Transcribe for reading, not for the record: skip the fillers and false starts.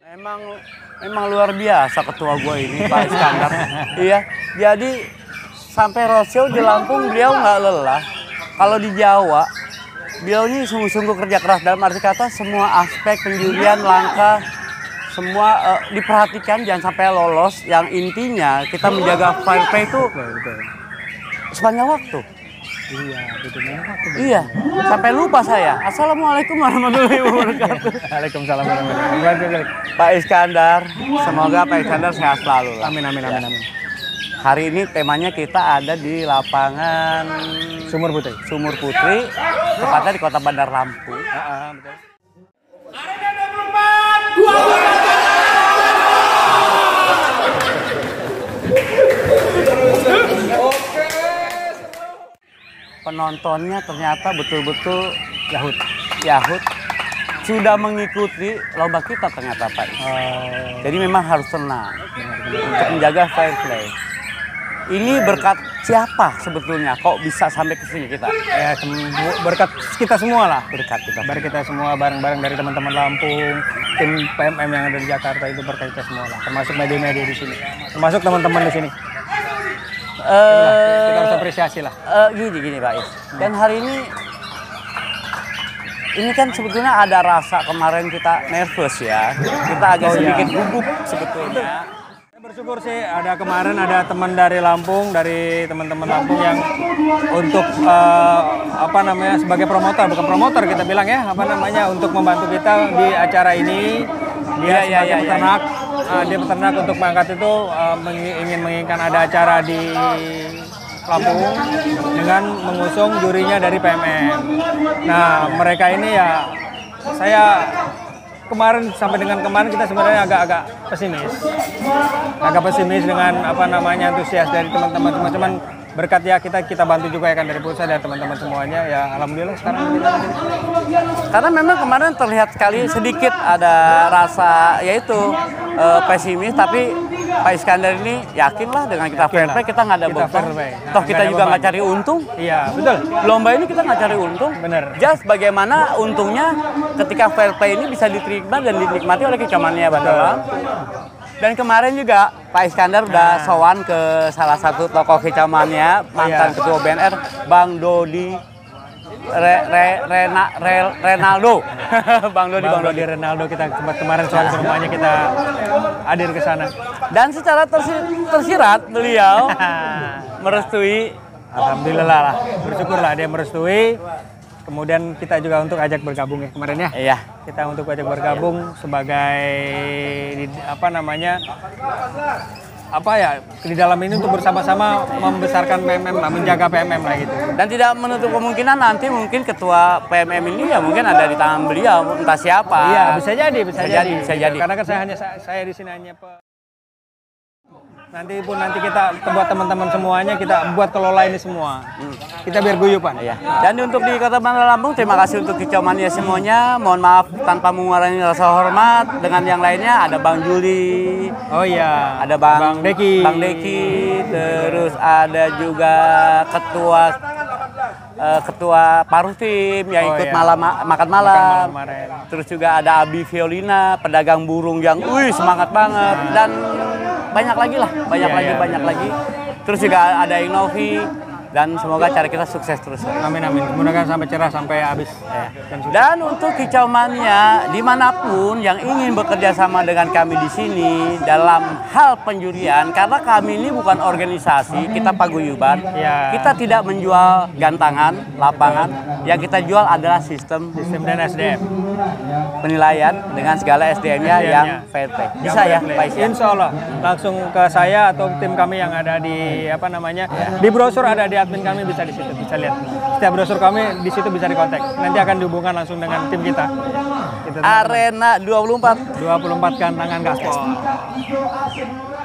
Emang emang luar biasa ketua gue ini, Pak Iskandar. Iya, jadi sampai roadshow di Lampung beliau nggak lelah. Kalau di Jawa, beliau ini sungguh-sungguh kerja keras dalam arti kata semua aspek penjurian, langkah, semua diperhatikan jangan sampai lolos. Yang intinya kita menjaga fair play itu sepanjang waktu. Iya, betul. Iya, sampai lupa saya. Assalamualaikum warahmatullahi wabarakatuh. Waalaikumsalam warahmatullahi wabarakatuh. Pak Iskandar, semoga Pak Iskandar sehat selalu. Amin, amin, amin, amin. Hari ini temanya kita ada di lapangan Sumur Putri. Sumur Putri, tepatnya di Kota Bandar Lampung. Betul. Arena 24, 2 Penontonnya ternyata betul-betul Yahud sudah mengikuti lomba kita ternyata Pak. Jadi memang harus tenang untuk menjaga fair play. Ini berkat siapa sebetulnya? Kok bisa sampai ke sini kita? Ya, berkat kita semua lah. Berkat kita. Berkat kita semua bareng-bareng dari teman-teman Lampung, tim PMM yang ada di Jakarta itu berkat kita semua lah. Termasuk media-media di sini. Termasuk teman-teman di sini. Kita harus apresiasi lah. Gini Pak Is. Dan hari ini kan sebetulnya ada rasa kemarin kita nervous ya. Kita agak sedikit gugup sebetulnya. Saya bersyukur sih kemarin ada teman dari Lampung, dari teman-teman Lampung yang untuk sebagai promotor, bukan promotor kita bilang ya, untuk membantu kita di acara ini. Dia sebagai peternak. Dia peternak untuk mengangkat itu ingin menginginkan ada acara di Lampung dengan mengusung jurinya dari PMM. Nah, mereka ini ya saya sampai dengan kemarin kita sebenarnya agak pesimis dengan antusias dari teman-teman. Cuman berkat ya kita bantu juga ya kan dari pusat dan teman-teman semuanya ya alhamdulillah sekarang kita karena memang kemarin terlihat sekali sedikit ada rasa yaitu pesimis, tapi Pak Iskandar ini yakinlah dengan kita fair play kita nggak ada beban. Toh kita juga nggak cari untung. Iya betul. Lomba ini kita nggak cari untung. Bener. Just bagaimana untungnya ketika fair play ini bisa diterima dan dinikmati oleh kecamatan Bandar Lampung. Dan kemarin juga Pak Iskandar udah sowan ke salah satu tokoh kecamatannya, mantan ketua BNR, Bang Dodi Renaldo. Bang Dodi Renaldo, kita kemarin soal ke rumahnya, kita hadir ke sana. Dan secara tersirat beliau merestui. Alhamdulillah lah, bersyukurlah dia merestui. Kemudian kita juga untuk ajak bergabung ya kemarin ya. Iya. Kita untuk ajak bergabung sebagai di dalam ini untuk bersama-sama membesarkan PMM, menjaga PMM lah gitu. Dan tidak menutup kemungkinan nanti mungkin ketua PMM ini ya mungkin ada di tangan beliau, entah siapa. Iya, bisa jadi. Karena kan saya di sini hanya nanti kita buat teman-teman semuanya, kita buat kelola ini semua. Kita biar guyupan. Iya. Dan untuk di Kota Bandar Lampung, terima kasih untuk kecamatan semuanya. Mohon maaf tanpa mengurangi rasa hormat. Dengan yang lainnya ada Bang Juli. Oh iya. Ada Bang Deki. Terus ada juga ketua paruh tim yang ikut makan malam. Terus juga ada Abi Violina, pedagang burung yang semangat banget. Dan banyak lagi. Terus juga ada Innovi. Dan semoga cara kita sukses terus. Amin. Semoga sampai cerah sampai habis. Dan untuk kicauannya dimanapun yang ingin bekerja sama dengan kami di sini dalam hal penjurian, karena kami ini bukan organisasi, kita paguyuban. Kita tidak menjual gantangan, lapangan. Yang kita jual adalah sistem dan SDM. Penilaian dengan segala SDM-nya yang fair play. Bisa ya, Pak Isya? Insya Allah langsung ke saya atau tim kami yang ada di di brosur ada di admin kami, bisa di situ, bisa lihat. Setiap brosur kami di situ bisa dikontak. Nanti akan dihubungkan langsung dengan tim kita. Arena 24 gantangan gaspol.